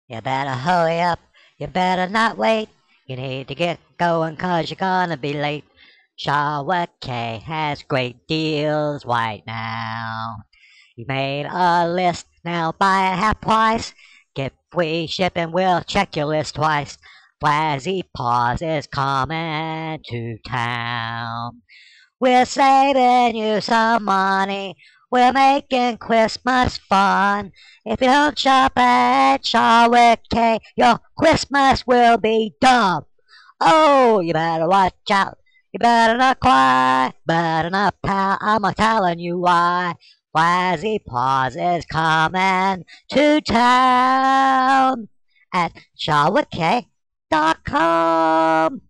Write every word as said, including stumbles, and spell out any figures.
You better hurry up, you better not wait. You need to get going cause you're gonna be late. Shower K has great deals right now. You made a list, now buy it half price. Get free shipping, we'll check your list twice. Flazzy Paws is coming to town. We're saving you some money. We're making Christmas fun. If you don't shop at Charlotte K, your Christmas will be dumb. Oh, you better watch out. You better not cry. Better not pout. I'm a telling you why. Flazzy Paws is coming to town at charlotte k dot com.